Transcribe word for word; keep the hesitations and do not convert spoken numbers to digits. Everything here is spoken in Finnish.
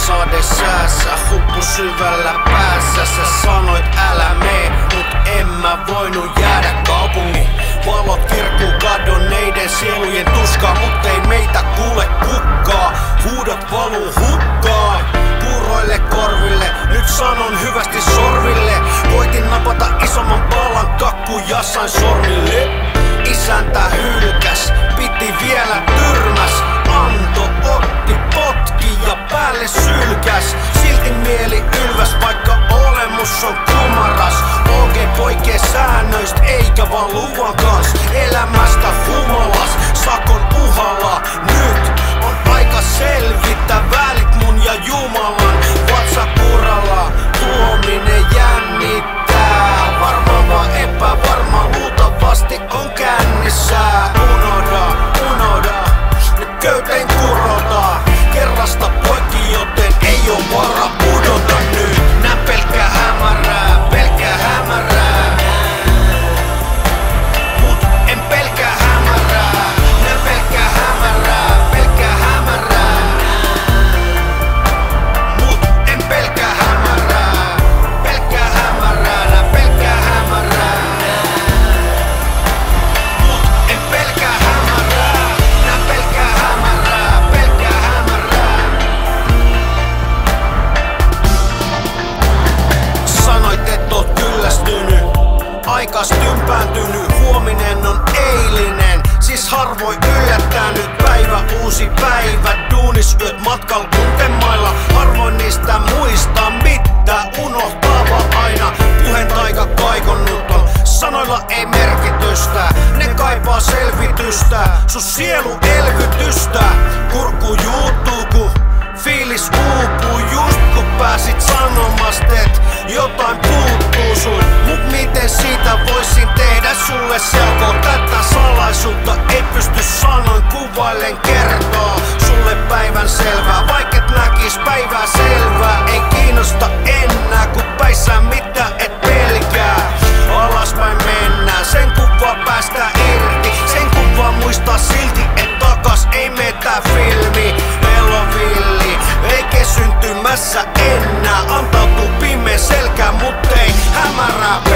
sade säässä, huppu syvällä päässä. Sä sanoit älä mee, mut en mä voinut jäädä kaupungin. Valot kirkkuu kadonneiden sielujen tuskaa, mut ei meitä kuule kukkaa. Huudot valuu hukkaan, puuroille korville, nyt sanon hyvästi sorville. Koitin napata isomman palan kakku ja sain sormille. Isäntä hylkäs, piti vielä tyrmäs. Anto otti, potki ja päälle sylkäs. Silti mieli ylväs, vaikka olemus on kumaras. Oikein poikee säännöistä eikä vaan luvan kans. Elämästä humalas, sakon uhalla. Nyt on aika selvitä välit mun ja Jumalan. Vatsakuralla tuominen jännittää. Varma vaan epävarma, luultavasti on kännissä. Unohda, unohda, nyt köyteen kurota. Kerrasta poikki, joten ei oo varaa pudota nyt. Nää pelkkää hämärää, pelkkää hämärää. Mut en pelkkää hämärää. Nää pelkkää hämärää, pelkkää hämärää. Mut en pelkkää hämärää, pelkkää hämärää. Nää pelkkää hämärää. Mut en pelkkää hämärää. Nää pelkkää hämärää, pelkkää hämärää. Sanoit et oot kyllästynyt, aikas tympääntynyt, huominen on eilinen. Siis harvoin yllättänyt päivä, uusi päivä. Duunisyöt matkal kuntemailla, harvoin niistä muista mitään. Unohtava aina, puheen taika kaikonnut on. Sanoilla ei merkitystä, ne kaipaa selvitystä. Sun sielu elvytystä, kurkku juuttuu ku fiilis uupuu. Just kun pääsit sanomast, et jotain puuttuu sun. Mut miten siitä voisin tehdä sulle selkoa? Tätä salaisuutta ei pysty sanoin kuvailen kertoa. Sulle päivän selvää, vaikket näkis päivää selvää. Ei kiinnosta enää, kun päissään mitä et pelkää. Alaspäin mennään, sen kuvaa päästään irti. Sen kuvaa muistaa silti, et takas ei metä filmi. Pelovilli, eikä syntymässä enää. Antautuu pimeä selkä, mut ei hämärää